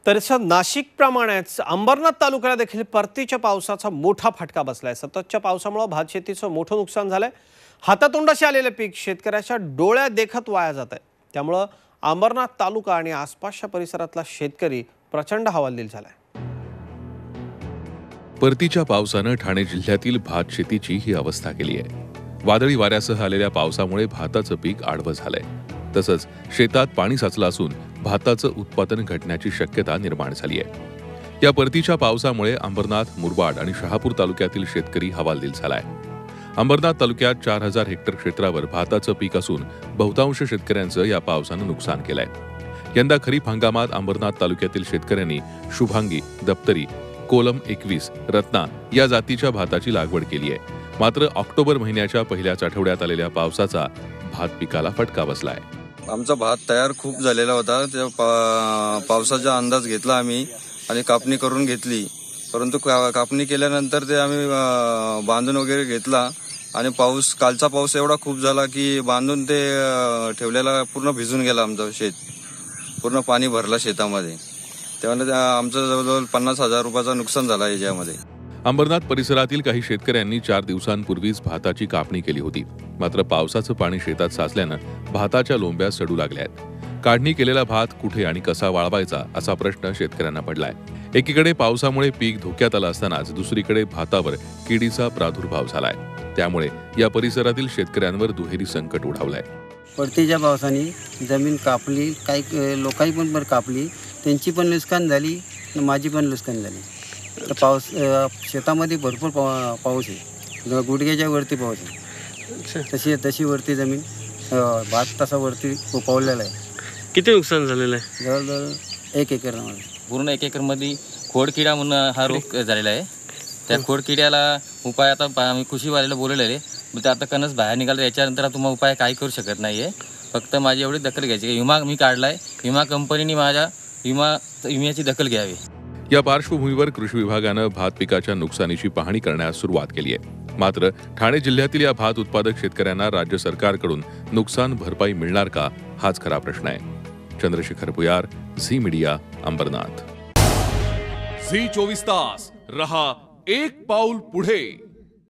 तसं नाशिकप्रमाणेच अंबरनाथ तालुक्याला देखील परतीच्या पावसाचा मोठा फटका बसलाय। सततच्या पावसामुळे भात शेतीचं मोठं नुकसान झालंय। हातातोंडाशी आलेले पीक शेतकऱ्याच्या डोळ्या देखत वाया जात आहे। त्यामुळे अंबरनाथ तालुका आणि आसपासच्या परिसरातला शेतकरी प्रचंड हवालदिल झालाय। परतीच्या पावसाने ठाणे जिल्ह्यातील भात शेतीची ही अवस्था केली आहे। वादळी वाऱ्यासह आलेल्या पावसामुळे भाताचं पीक आडवं झालंय। तसंच शेतात पाणी साचलं असून भाताचं उत्पादन घटण्याची शक्यता निर्माण झाली आहे। या परतीच्या पावसामुळे अंबरनाथ, मुरबाड आणि शहापूर तालुक्यातील शेतकरी हवालदिल झालाय। अंबरनाथ तालुक्यात 4000 हेक्टर क्षेत्रावर भाताचं पीक असून बहुतांश शेतकऱ्यांचं या पावसानं नुकसान केलंय। यंदा खरीप हंगामात अंबरनाथ तालुक्यातील शेतकऱ्यांनी शुभांगी, दप्तरी, कोलम 21, रत्ना या जातीच्या भाताची लागवड केली आहे। मात्र ऑक्टोबर महिन्याच्या पहिल्याच आठवड्यात आलेल्या पावसाचा भात पिकाला फटका बसलाय। आमचा भात तयार खूप झालेला होता। त्या पावसाचा अंदाज घेतला आम्ही आणि कापणी करून घेतली, परंतु कापणी केल्यानंतर ते आम्ही बांधून वगैरे घेतला आणि कालचा पाऊस एवढा खूप झाला की बांधून ते ठेवलेला पूर्ण भिजून गेला। आमचं शेत पूर्ण पाणी भरला शेतामध्ये। तेव्हा आमचं जवळजवळ 50,000 रुपयाचं नुकसान झालं याच्यामध्ये। अंबरनाथ परिसरातील काही शेतकऱ्यांनी 4 दिवसांपूर्वीच भाताची कापणी केली होती। मात्र पावसाचं पाणी शेतात साचल्यानं भाताच्या लोंब्या सडू लागल्या आहेत। काढणी केलेला भात कुठे आणि कसा वाळवायचा असा प्रश्न शेतकऱ्यांना पडलाय। एकीकडे पावसामुळे पीक धोक्यात आलं असतानाच दुसरीकडे भातावर किडीचा प्रादुर्भाव झालाय। त्यामुळे या परिसरातील शेतकऱ्यांवर दुहेरी संकट ओढावलंय। परतीच्या पावसाने जमीन कापली, काही लोकांनी पण कापली, त्यांची पण नुकसान झाली, माझी पण नुकसान झाली। पाऊस शेतामध्ये भरपूर पाऊस आहे, गुडघ्याच्या वरती पाऊस आहे। तशी वरती जमीन भात तसा वरती उपावलेला आहे। किती नुकसान झालेलं आहे? जवळजवळ 1 एकरमध्ये। पूर्ण 1 एकरमध्ये खोडकिडा म्हणून हा रोग झालेला आहे। त्या खोडकिड्याला उपाय आता आम्ही कृषीवाल्याला बोलवलेले आहे, आता कणस बाहेर निघाला। याच्यानंतर तुम्हाला उपाय काही करू शकत नाही आहे। फक्त माझी एवढी दखल घ्यायची, विमा मी काढलाय, विमा कंपनीने माझ्या विम्याची दखल घ्यावी। या पार्श्वभूमीवर कृषी विभागानं भात पिकाच्या नुकसानीची पाहणी करण्यास सुरुवात केली आहे। मात्र ठाणे जिल्ह्यातील या भात उत्पादक शेतकऱ्यांना राज्य सरकारकडून नुकसान भरपाई मिळणार का, हाच खरा प्रश्न आहे। चंद्रशेखर भुयार, झी मीडिया, अंबरनाथ। झी 24 तास रहा एक पाऊल पुढे।